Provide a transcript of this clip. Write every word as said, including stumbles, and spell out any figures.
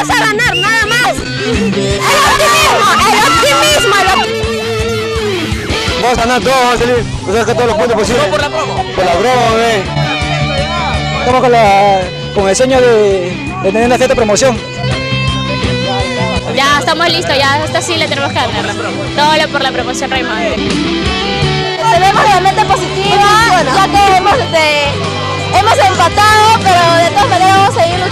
vamos a ganar, nada más. El optimismo, el optimismo, el optimismo. Vamos a ganar todos, vamos a salir, vamos a sacar todos los puntos posibles. por la promo. Por la promo, ve. Estamos con, la, con el sueño de, de tener una fiesta de promoción. Ya estamos listos, ya esta sí le tenemos que ganar. Todo por la promoción Raymond. Tenemos la mente positiva, ya que hemos, este, hemos empatado, pero de todas maneras vamos a seguir